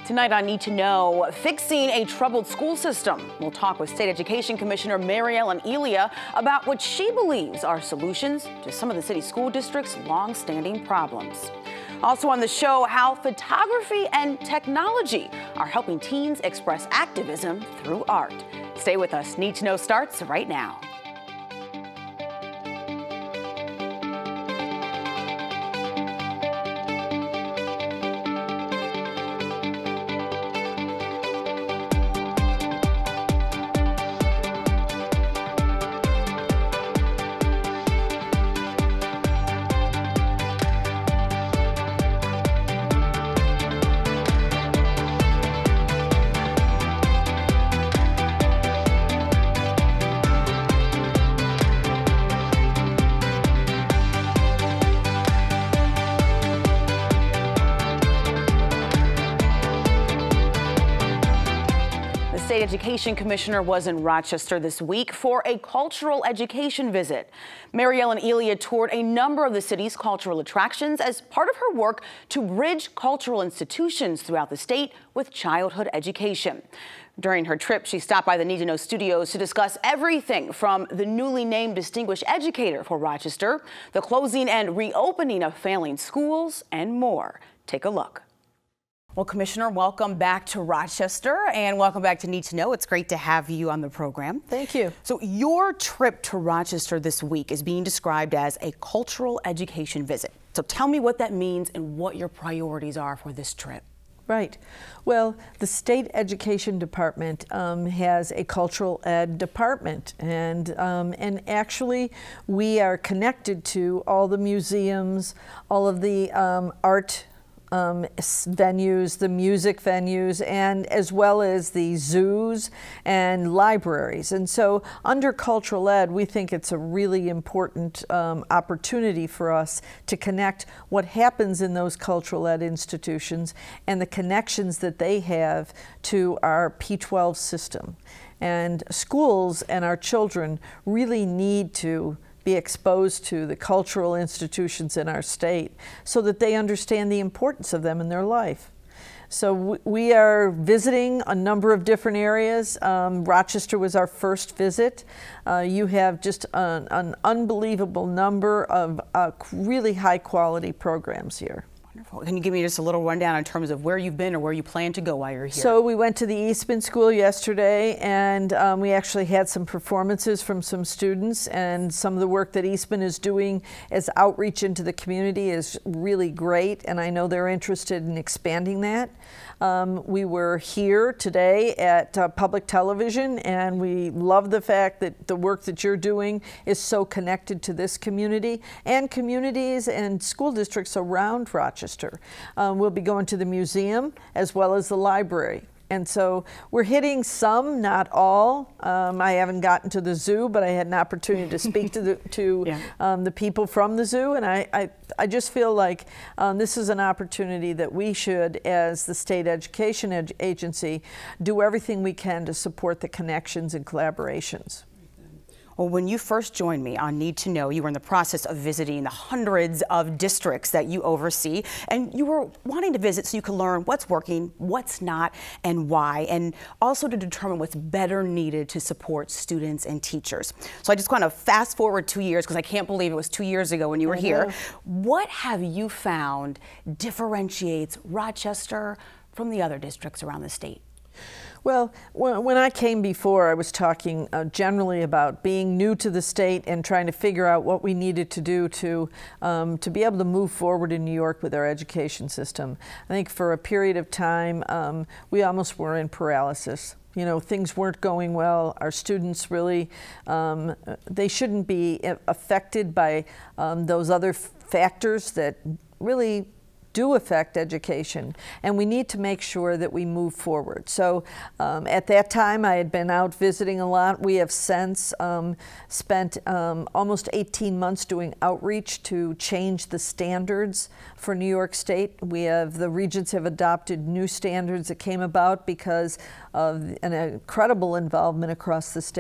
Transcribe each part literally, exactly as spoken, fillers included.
Tonight on Need to Know, fixing a troubled school system. We'll talk with State Education Commissioner MaryEllen Elia about what she believes are solutions to some of the city school district's long-standing problems. Also on the show, how photography and technology are helping teens express activism through art. Stay with us. Need to Know starts right now. State Education Commissioner was in Rochester this week for a cultural education visit. MaryEllen Elia toured a number of the city's cultural attractions as part of her work to bridge cultural institutions throughout the state with childhood education. During her trip, she stopped by the Need to Know studios to discuss everything from the newly named Distinguished Educator for Rochester, the closing and reopening of failing schools, and more. Take a look. Well, Commissioner, welcome back to Rochester and welcome back to Need to Know. It's great to have you on the program. Thank you. So your trip to Rochester this week is being described as a cultural education visit. So tell me what that means and what your priorities are for this trip. Right. Well, the State Education Department um, has a cultural ed department, and um, and actually we are connected to all the museums, all of the um, art Um, venues, the music venues, and as well as the zoos and libraries. And so under cultural ed, we think it's a really important um, opportunity for us to connect what happens in those cultural ed institutions and the connections that they have to our P twelve system. And schools and our children really need to be exposed to the cultural institutions in our state so that they understand the importance of them in their life. So we are visiting a number of different areas. Um, Rochester was our first visit. Uh, you have just an, an unbelievable number of uh, really high quality programs here. Wonderful. Can you give me just a little rundown in terms of where you've been or where you plan to go while you're here? So we went to the Eastman School yesterday, and um, we actually had some performances from some students, and some of the work that Eastman is doing as outreach into the community is really great, and I know they're interested in expanding that. Um, we were here today at uh, public television, and we love the fact that the work that you're doing is so connected to this community and communities and school districts around Rochester. Um, we'll be going to the museum as well as the library. And so we're hitting some, not all. Um, I haven't gotten to the zoo, but I had an opportunity to speak to the to yeah. um, the people from the zoo, and I I, I just feel like um, this is an opportunity that we should, as the state education ed agency, do everything we can to support the connections and collaborations. Well, when you first joined me on Need to Know, you were in the process of visiting the hundreds of districts that you oversee, and you were wanting to visit so you could learn what's working, what's not, and why, and also to determine what's better needed to support students and teachers. So I just want to fast forward two years because I can't believe it was two years ago when you were here. What have you found differentiates Rochester from the other districts around the state? Well, when I came before, I was talking uh, generally about being new to the state and trying to figure out what we needed to do to, um, to be able to move forward in New York with our education system. I think for a period of time, um, we almost were in paralysis. You know, things weren't going well. Our students really, um, they shouldn't be affected by um, those other factors that really do affect education, and we need to make sure that we move forward. So um, at that time I had been out visiting a lot. We have since um, spent um, almost eighteen months doing outreach to change the standards for New York State. We have, the regions have adopted new standards that came about because of an incredible involvement across the state.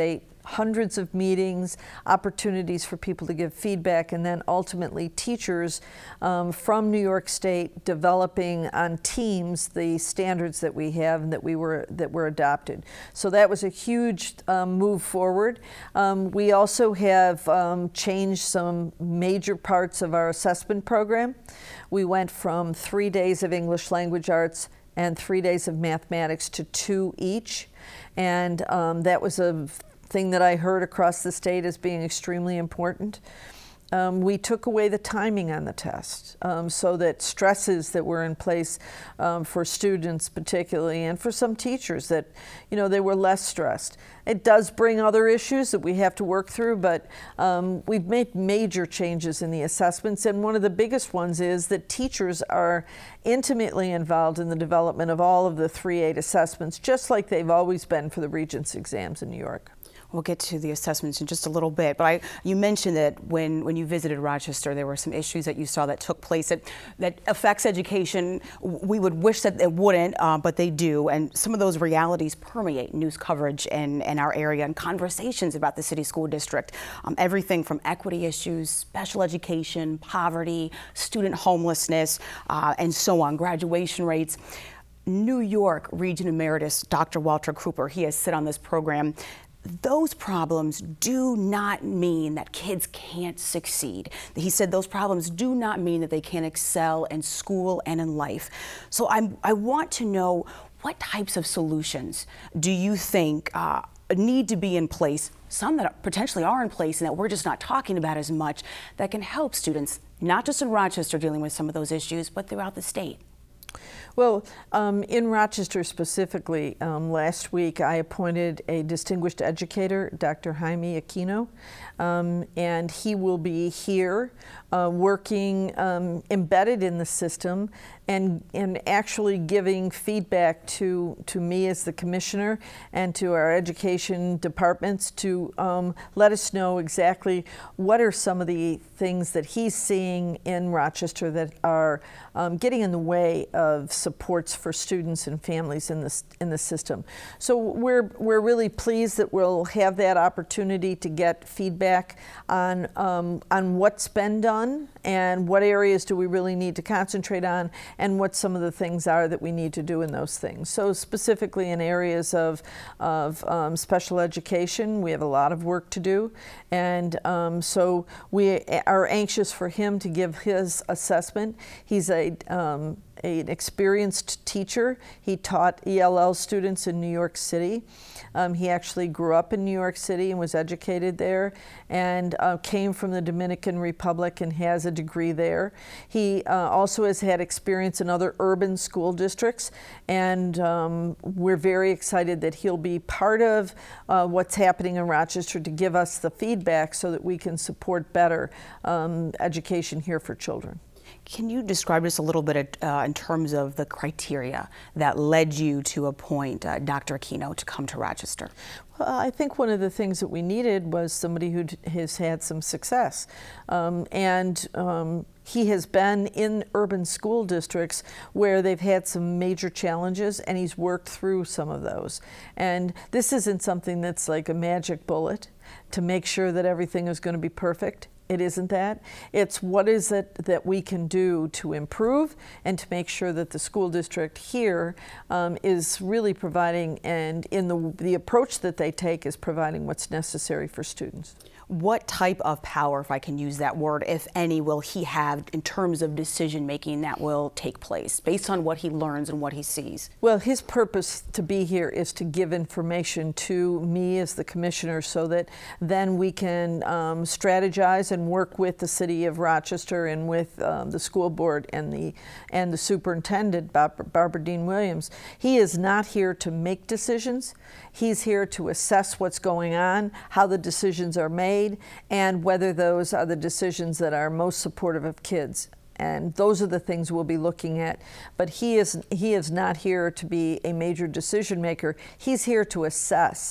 hundreds of meetings, opportunities for people to give feedback, and then ultimately teachers um, from New York State developing on teams the standards that we have and that we were that were adopted. So that was a huge um, move forward. Um, we also have um, changed some major parts of our assessment program. We went from three days of English language arts and three days of mathematics to two each. And um, that was a thing that I heard across the state as being extremely important. Um, we took away the timing on the test um, so that stresses that were in place um, for students particularly, and for some teachers, that you know they were less stressed. It does bring other issues that we have to work through, but um, we've made major changes in the assessments, and one of the biggest ones is that teachers are intimately involved in the development of all of the three eight assessments, just like they've always been for the Regents exams in New York. We'll get to the assessments in just a little bit, but I, you mentioned that when, when you visited Rochester, there were some issues that you saw that took place that, that affects education. We would wish that it wouldn't, uh, but they do, and some of those realities permeate news coverage in, in our area and conversations about the city school district. Um, everything from equity issues, special education, poverty, student homelessness, uh, and so on, graduation rates. New York Region Emeritus Doctor Walter Cooper, he has sit on this program. Those problems do not mean that kids can't succeed. He said those problems do not mean that they can't excel in school and in life. So I'm, I want to know, what types of solutions do you think uh, need to be in place, some that potentially are in place and that we're just not talking about as much, that can help students, not just in Rochester dealing with some of those issues, but throughout the state? Well, um, in Rochester specifically, um, last week I appointed a distinguished educator, Doctor Jaime Aquino, um, and he will be here uh, working um, embedded in the system and, and actually giving feedback to, to me as the commissioner and to our education departments to um, let us know exactly what are some of the things that he's seeing in Rochester that are um, getting in the way of supports for students and families in the, in the system. So we're, we're really pleased that we'll have that opportunity to get feedback on, um, on what's been done and what areas do we really need to concentrate on and what some of the things are that we need to do in those things. So specifically in areas of, of um, special education, we have a lot of work to do, and um, so we are anxious for him to give his assessment. He's a um, an experienced teacher. He taught E L L students in New York City. Um, he actually grew up in New York City and was educated there, and uh, came from the Dominican Republic and has a degree there. He uh, also has had experience in other urban school districts, and um, we're very excited that he'll be part of uh, what's happening in Rochester to give us the feedback so that we can support better um, education here for children. Can you describe just a little bit uh, in terms of the criteria that led you to appoint uh, Doctor Aquino to come to Rochester? Well, I think one of the things that we needed was somebody who has had some success. Um, and um, he has been in urban school districts where they've had some major challenges, and he's worked through some of those. And this isn't something that's like a magic bullet to make sure that everything is going to be perfect. It isn't that. It's what is it that we can do to improve and to make sure that the school district here um, is really providing, and in the, the approach that they take is providing what's necessary for students. What type of power, if I can use that word, if any, will he have in terms of decision making that will take place based on what he learns and what he sees? Well, his purpose to be here is to give information to me as the commissioner so that then we can um, strategize and work with the city of Rochester and with um, the school board and the, and the superintendent, Bob, Barbara Dean Williams. He is not here to make decisions. He's here to assess what's going on, how the decisions are made, and whether those are the decisions that are most supportive of kids. And those are the things we'll be looking at. But he is, he is not here to be a major decision maker. He's here to assess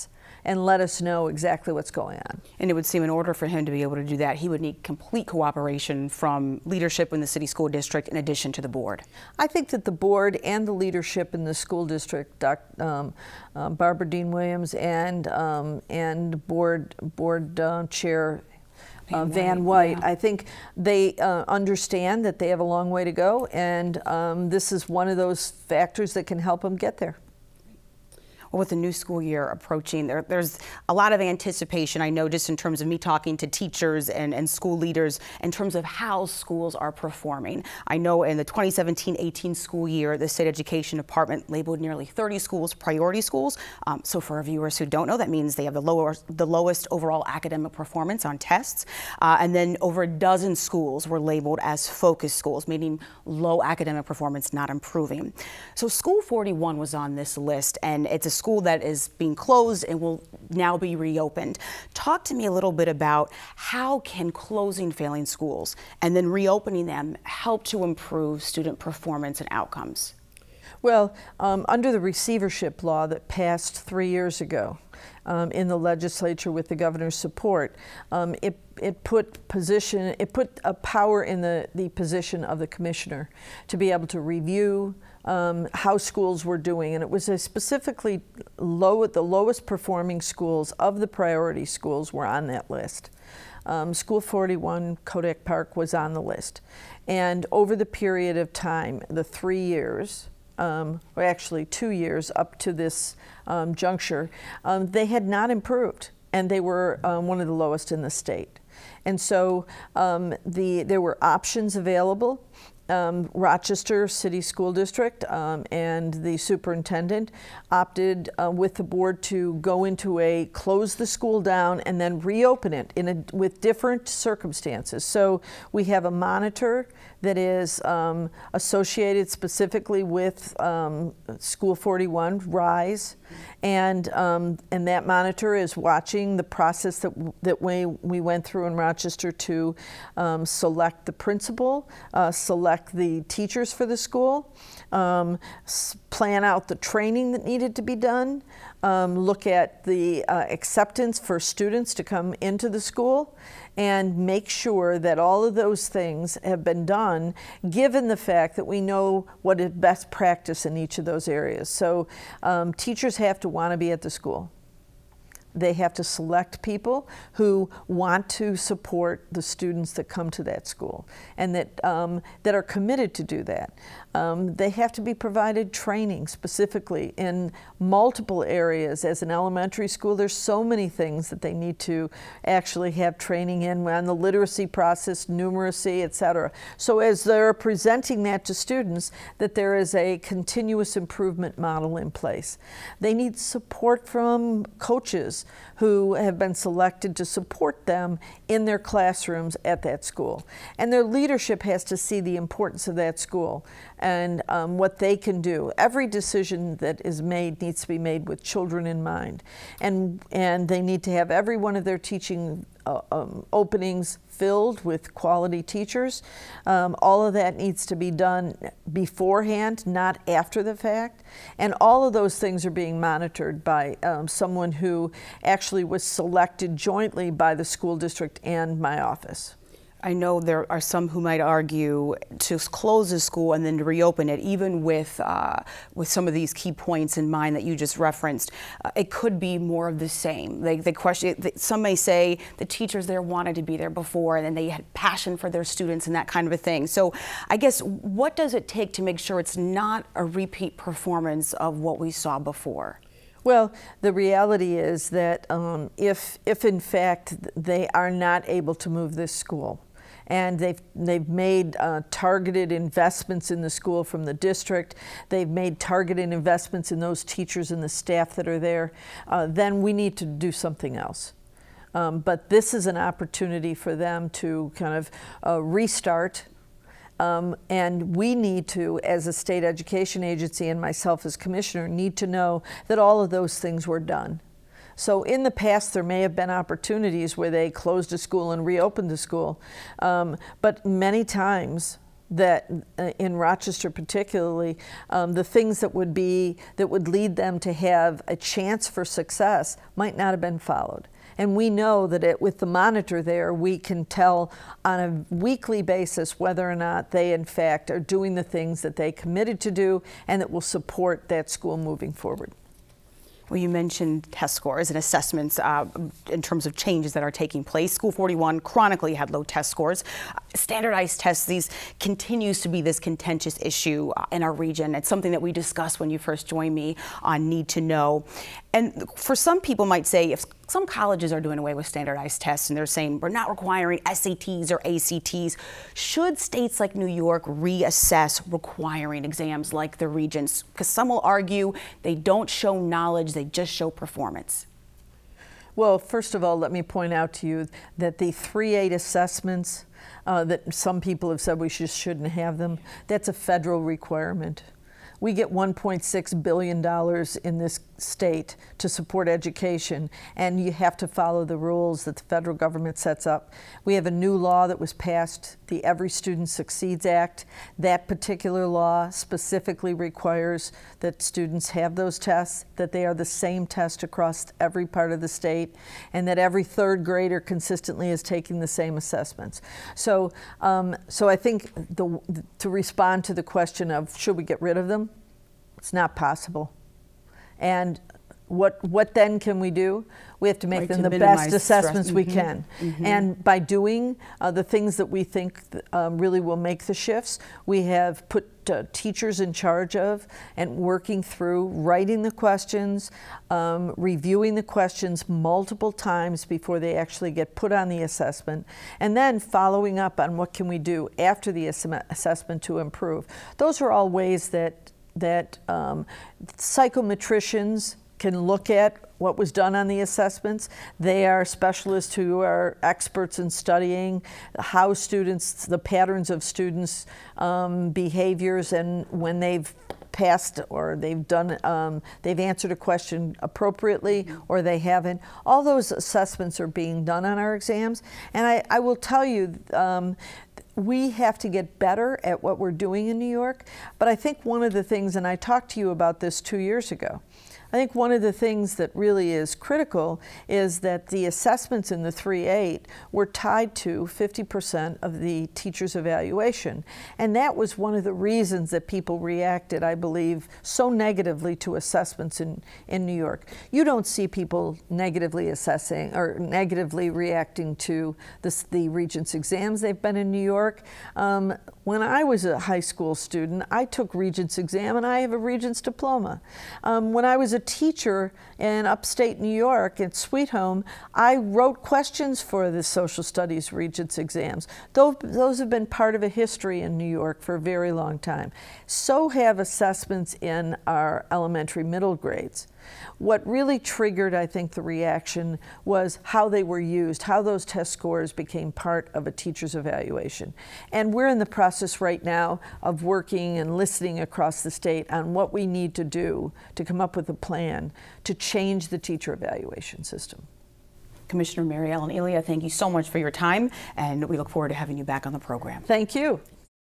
and let us know exactly what's going on. And it would seem in order for him to be able to do that, he would need complete cooperation from leadership in the city school district in addition to the board. I think that the board and the leadership in the school district, Doc, um, uh, Barbara Dean Williams and um, and board board uh, chair Uh, Van, Van White, yeah. I think they uh, understand that they have a long way to go, and um, this is one of those factors that can help them get there. Well, with the new school year approaching, there, there's a lot of anticipation, I know, just in terms of me talking to teachers and, and school leaders in terms of how schools are performing. I know in the twenty seventeen eighteen school year, the state education department labeled nearly thirty schools priority schools. Um, so for our viewers who don't know, that means they have the, lower, the lowest overall academic performance on tests. Uh, and then over a dozen schools were labeled as focus schools, meaning low academic performance, not improving. So School forty-one was on this list, and it's a school that is being closed and will now be reopened. Talk to me a little bit about how can closing failing schools and then reopening them help to improve student performance and outcomes? Well, um, under the receivership law that passed three years ago um, in the legislature with the governor's support, um, it it put position it put a power in the the position of the commissioner to be able to review um, how schools were doing, and it was a specifically low the lowest performing schools of the priority schools were on that list. Um, School forty-one, Kodak Park, was on the list, and over the period of time, the three years. Um, or actually two years up to this um, juncture, um, they had not improved, and they were um, one of the lowest in the state. And so um, the, there were options available. Um, Rochester City School District um, and the superintendent opted uh, with the board to go into a close the school down and then reopen it in a, with different circumstances. So we have a monitor that is um, associated specifically with um, School forty-one, RISE, and um, and that monitor is watching the process that that we we went through in Rochester to um, select the principal, uh, select the teachers for the school, um, plan out the training that needed to be done, um, look at the uh, acceptance for students to come into the school, and make sure that all of those things have been done, given the fact that we know what is best practice in each of those areas. So um, teachers have to want to be at the school. They have to select people who want to support the students that come to that school and that, um, that are committed to do that. Um, they have to be provided training specifically in multiple areas. As an elementary school, there's so many things that they need to actually have training in on the literacy process, numeracy, et cetera. So as they're presenting that to students, that there is a continuous improvement model in place. They need support from coaches who have been selected to support them in their classrooms at that school. And their leadership has to see the importance of that school and um, what they can do. Every decision that is made needs to be made with children in mind. And, and they need to have every one of their teaching uh, um, openings filled with quality teachers. Um, all of that needs to be done beforehand, not after the fact. And all of those things are being monitored by um, someone who actually was selected jointly by the school district and my office. I know there are some who might argue to close the school and then to reopen it, even with uh, with some of these key points in mind that you just referenced. Uh, it could be more of the same. Like the question, some may say the teachers there wanted to be there before, and then they had passion for their students and that kind of a thing. So, I guess what does it take to make sure it's not a repeat performance of what we saw before? Well, the reality is that um, if if in fact they are not able to move this school, and they've, they've made uh, targeted investments in the school from the district, they've made targeted investments in those teachers and the staff that are there, uh, then we need to do something else. Um, but this is an opportunity for them to kind of uh, restart. Um, and we need to, as a state education agency and myself as commissioner, need to know that all of those things were done. So in the past, there may have been opportunities where they closed a school and reopened the school, um, but many times that uh, in Rochester particularly, um, the things that would be, that would lead them to have a chance for success might not have been followed. And we know that it, with the monitor there, we can tell on a weekly basis whether or not they in fact are doing the things that they committed to do and that will support that school moving forward. Well, you mentioned test scores and assessments uh, in terms of changes that are taking place. School forty-one chronically had low test scores. Standardized tests, these continues to be this contentious issue in our region. It's something that we discussed when you first joined me on Need to Know. And for some people might say, if some colleges are doing away with standardized tests and they're saying we're not requiring S A Ts or A C Ts, should states like New York reassess requiring exams like the regions? Because some will argue they don't show knowledge, they just show performance. Well, first of all, let me point out to you that the three eight assessments uh, that some people have said we just shouldn't have them, that's a federal requirement. We get one point six billion dollars in this state to support education, and you have to follow the rules that the federal government sets up. We have a new law that was passed, the Every Student Succeeds Act. That particular law specifically requires that students have those tests, that they are the same test across every part of the state, and that every third grader consistently is taking the same assessments. So, um, so I think the, to respond to the question of should we get rid of them, it's not possible. And what what then can we do? We have to make right, them to the best assessments stress. we mm-hmm. can. Mm-hmm. And by doing uh, the things that we think th um, really will make the shifts, we have put uh, teachers in charge of and working through writing the questions, um, reviewing the questions multiple times before they actually get put on the assessment, and then following up on what can we do after the ass assessment to improve. Those are all ways that that um, psychometricians can look at what was done on the assessments. They are specialists who are experts in studying how students, the patterns of students' um, behaviors, and when they've passed or they've done, um, they've answered a question appropriately or they haven't. All those assessments are being done on our exams. And I, I will tell you, um, we have to get better at what we're doing in New York. But I think one of the things, and I talked to you about this two years ago, I think one of the things that really is critical is that the assessments in the three eight were tied to fifty percent of the teacher's evaluation. And that was one of the reasons that people reacted, I believe, so negatively to assessments in, in New York. You don't see people negatively assessing or negatively reacting to this, the Regents exams. They've been in New York. Um, when I was a high school student, I took Regents exam and I have a Regents diploma. Um, when I was a teacher in upstate New York at Sweet Home, I wrote questions for the social studies Regents exams. Those, those have been part of a history in New York for a very long time. So have assessments in our elementary middle grades. What really triggered, I think, the reaction was how they were used, how those test scores became part of a teacher's evaluation. And we're in the process right now of working and listening across the state on what we need to do to come up with a plan to change the teacher evaluation system. Commissioner MaryEllen Elia, thank you so much for your time, and we look forward to having you back on the program. Thank you.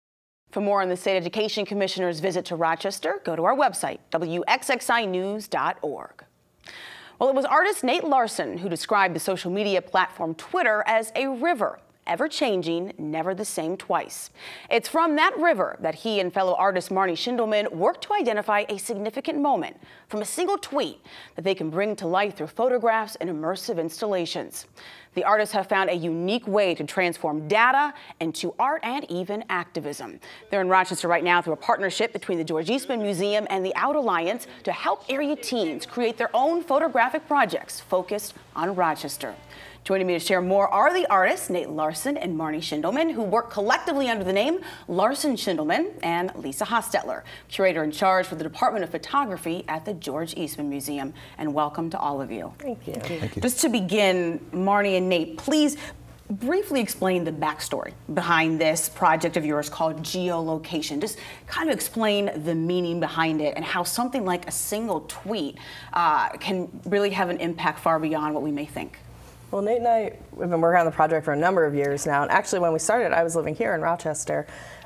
For more on the State Education Commissioner's visit to Rochester, go to our website, W X X I news dot org. Well, it was artist Nate Larson who described the social media platform Twitter as a river, ever-changing, never the same twice. It's from that river that he and fellow artist Marnie Schindelman worked to identify a significant moment from a single tweet that they can bring to life through photographs and immersive installations. The artists have found a unique way to transform data into art and even activism. They're in Rochester right now through a partnership between the George Eastman Museum and the Out Alliance to help area teens create their own photographic projects focused on Rochester. Joining me to share more are the artists Nate Larson and Marnie Schindelman, who work collectively under the name Larson Schindelman, and Lisa Hostetler, curator in charge for the Department of Photography at the George Eastman Museum. And welcome to all of you. Thank you. Thank you. Just to begin, Marnie and Nate, please briefly explain the backstory behind this project of yours called geolocation. Just kind of explain the meaning behind it and how something like a single tweet uh, can really have an impact far beyond what we may think. Well, Nate and I have been working on the project for a number of years now, and actually when we started, I was living here in Rochester.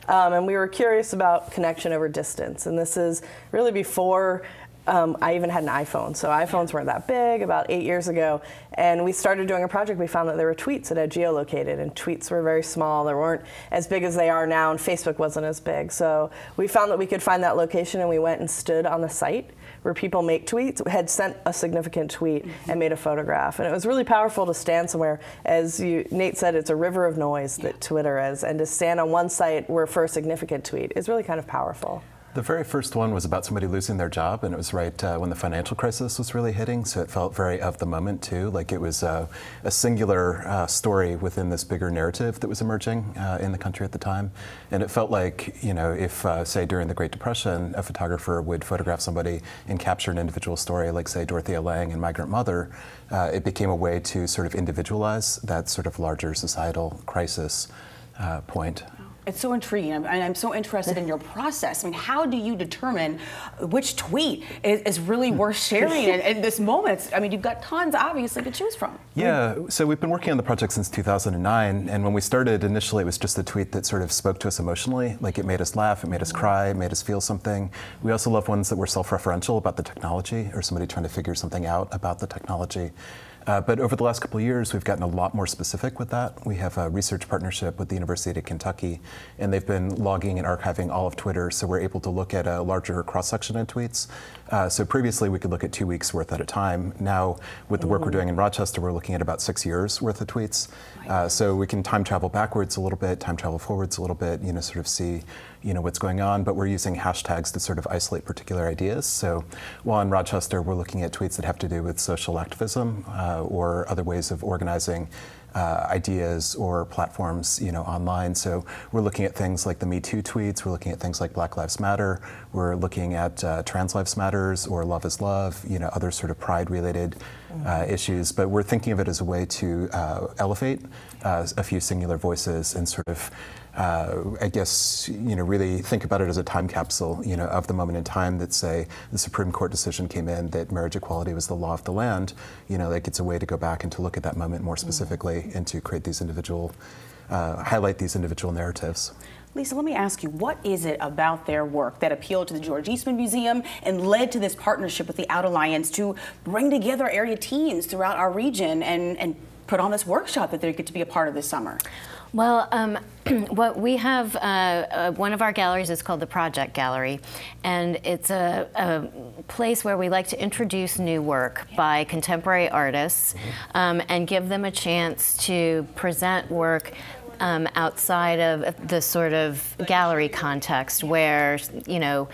Um, and we were curious about connection over distance. And this is really before Um, I even had an iPhone, so iPhones weren't that big, about eight years ago. And we started doing a project. We found that there were tweets that had geolocated, and tweets were very small. They weren't as big as they are now, and Facebook wasn't as big. So we found that we could find that location, and we went and stood on the site where people make tweets, had sent a significant tweet mm-hmm. and made a photograph. And it was really powerful to stand somewhere. As you, Nate said, it's a river of noise that yeah. Twitter is, and to stand on one site where for a significant tweet is really kind of powerful. The very first one was about somebody losing their job, and it was right uh, when the financial crisis was really hitting, so it felt very of the moment too, like it was uh, a singular uh, story within this bigger narrative that was emerging uh, in the country at the time. And it felt like, you know, if, uh, say, during the Great Depression, a photographer would photograph somebody and capture an individual story, like, say, Dorothea Lange and Migrant Mother, uh, it became a way to sort of individualize that sort of larger societal crisis uh, point. It's so intriguing, and I'm so interested in your process. I mean, how do you determine which tweet is, is really worth sharing in, in this moment? I mean, you've got tons, obviously, to choose from. Yeah, so we've been working on the project since two thousand nine, and when we started, initially it was just a tweet that sort of spoke to us emotionally, like it made us laugh, it made us cry, it made us feel something. We also love ones that were self-referential about the technology, or somebody trying to figure something out about the technology. Uh, but over the last couple of years, we've gotten a lot more specific with that. We have a research partnership with the University of Kentucky, and they've been logging and archiving all of Twitter, so we're able to look at a larger cross-section of tweets. Uh, so previously, we could look at two weeks worth at a time. Now, with the work we're doing in Rochester, we're looking at about six years worth of tweets. Uh, so we can time travel backwards a little bit, time travel forwards a little bit, you know, sort of see, you know, what's going on, but we're using hashtags to sort of isolate particular ideas. So while in Rochester, we're looking at tweets that have to do with social activism uh, or other ways of organizing Uh, ideas or platforms, you know, online. So we're looking at things like the Me Too tweets. We're looking at things like Black Lives Matter. We're looking at uh, Trans Lives Matters or Love is Love. You know, other sort of pride-related uh, issues. But we're thinking of it as a way to uh, elevate uh, a few singular voices and sort of, uh, I guess, you know, really think about it as a time capsule, you know, of the moment in time that, say, the Supreme Court decision came in that marriage equality was the law of the land. You know, like it's a way to go back and to look at that moment more specifically. Mm-hmm. And to create these individual, uh, highlight these individual narratives. Lisa, let me ask you, what is it about their work that appealed to the George Eastman Museum and led to this partnership with the Out Alliance to bring together area teens throughout our region and, and put on this workshop that they get to be a part of this summer? Well, um, what we have, uh, uh, one of our galleries is called the Project Gallery, and it's a, a place where we like to introduce new work by contemporary artists um, and give them a chance to present work um, outside of the sort of gallery context where, you know,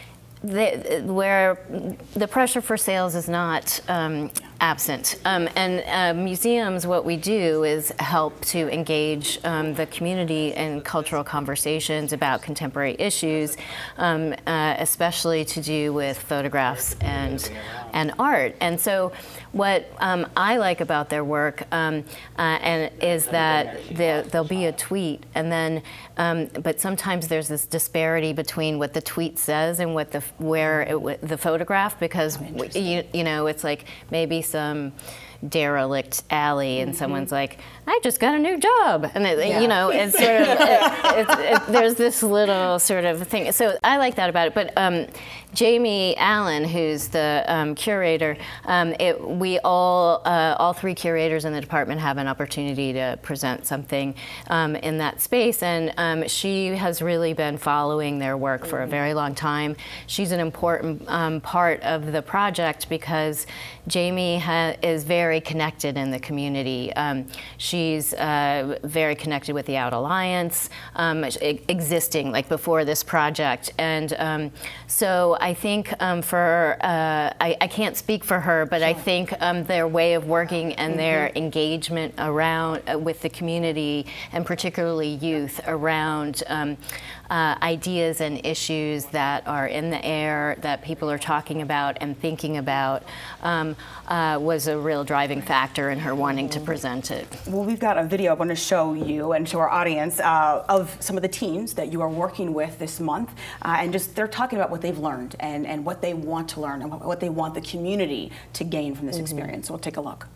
The, where the pressure for sales is not um, absent. Um, and uh, museums, what we do is help to engage um, the community in cultural conversations about contemporary issues, um, uh, especially to do with photographs and, and art. And so what um, I like about their work um, uh, and is that the, there'll be a tweet, and then, um, but sometimes there's this disparity between what the tweet says and what the where it, the photograph, because you, you know, it's like maybe some derelict alley and mm-hmm. someone's like, I just got a new job, and it, yeah. you know, it's sort of it, it, it, there's this little sort of thing. So I like that about it. But um, MaryEllen, who's the um, curator, um, it, we all uh, all three curators in the department have an opportunity to present something um, in that space, and um, she has really been following their work mm-hmm. for a very long time. She's an important um, part of the project because Jamie ha is very connected in the community. Um, she's uh, very connected with the Out Alliance, um, existing like before this project. And um, so I think um, for, uh, I, I can't speak for her, but sure. I think um, their way of working and mm-hmm. their engagement around uh, with the community, and particularly youth, around um, uh, ideas and issues that are in the air that people are talking about and thinking about, um, uh, was a real driving factor in her wanting to present it. Well, we've got a video I want to show you and show our audience uh, of some of the teens that you are working with this month, uh, and just they're talking about what they've learned and, and what they want to learn and what they want the community to gain from this mm-hmm. experience. So we'll take a look.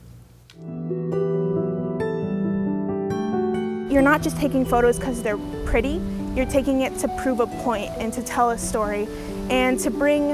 You're not just taking photos because they're pretty. you're taking it to prove a point and to tell a story and to bring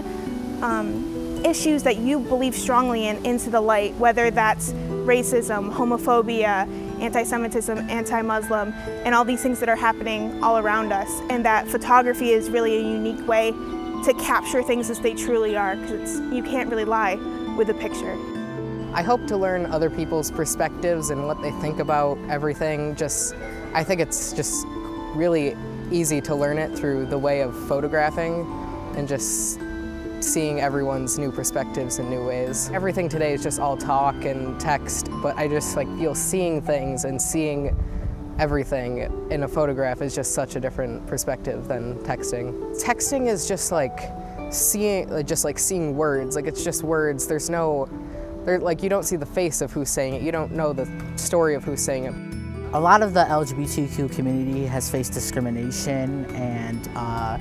um, issues that you believe strongly in into the light, whether that's racism, homophobia, anti-Semitism, anti-Muslim, and all these things that are happening all around us. And that photography is really a unique way to capture things as they truly are, because you can't really lie with a picture. I hope to learn other people's perspectives and what they think about everything. Just, I think it's just really easy to learn it through the way of photographing and just seeing everyone's new perspectives in new ways. Everything today is just all talk and text, but I just like feel seeing things and seeing everything in a photograph is just such a different perspective than texting. Texting is just like seeing, like, just like seeing words. Like it's just words. There's no, there, like you don't see the face of who's saying it. You don't know the story of who's saying it. A lot of the L G B T Q community has faced discrimination and uh,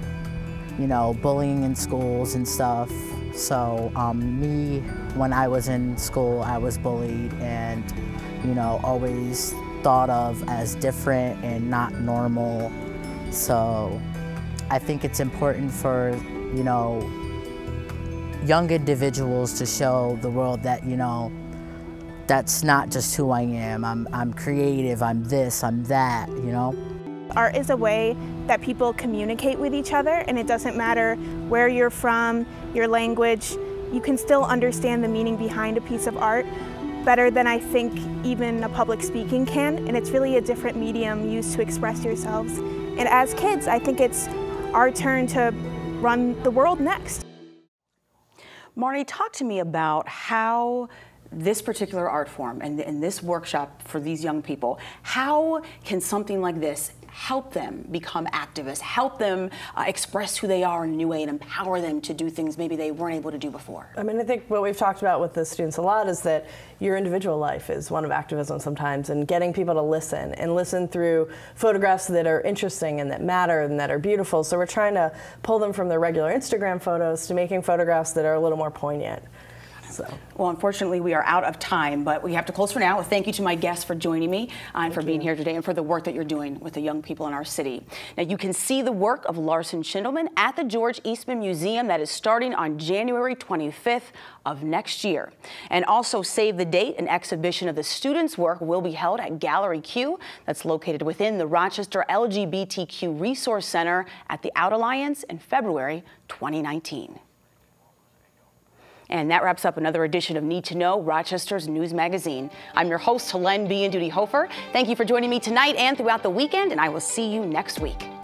you know, bullying in schools and stuff. So um, me, when I was in school, I was bullied and, you know, always thought of as different and not normal. So I think it's important for, you know, young individuals to show the world that, you know, that's not just who I am. I'm, I'm creative, I'm this, I'm that, you know? Art is a way that people communicate with each other, and it doesn't matter where you're from, your language, you can still understand the meaning behind a piece of art better than I think even a public speaking can, and it's really a different medium used to express yourselves. And as kids, I think it's our turn to run the world next. Marty, talk to me about how this particular art form and, and this workshop for these young people, how can something like this help them become activists, help them uh, express who they are in a new way and empower them to do things maybe they weren't able to do before? I mean, I think what we've talked about with the students a lot is that your individual life is one of activism sometimes, and getting people to listen and listen through photographs that are interesting and that matter and that are beautiful. So we're trying to pull them from their regular Instagram photos to making photographs that are a little more poignant. So. Well, unfortunately, we are out of time, but we have to close for now. Thank you to my guests for joining me uh, and for being here today and for the work that you're doing with the young people in our city. Now, you can see the work of Larson Schindelman at the George Eastman Museum that is starting on January twenty-fifth of next year. And also save the date, an exhibition of the students' work will be held at Gallery Q that's located within the Rochester L G B T Q Resource Center at the Out Alliance in February twenty nineteen. And that wraps up another edition of Need to Know, Rochester's news magazine. I'm your host, Helene B. and Duty Hofer. Thank you for joining me tonight and throughout the weekend, and I will see you next week.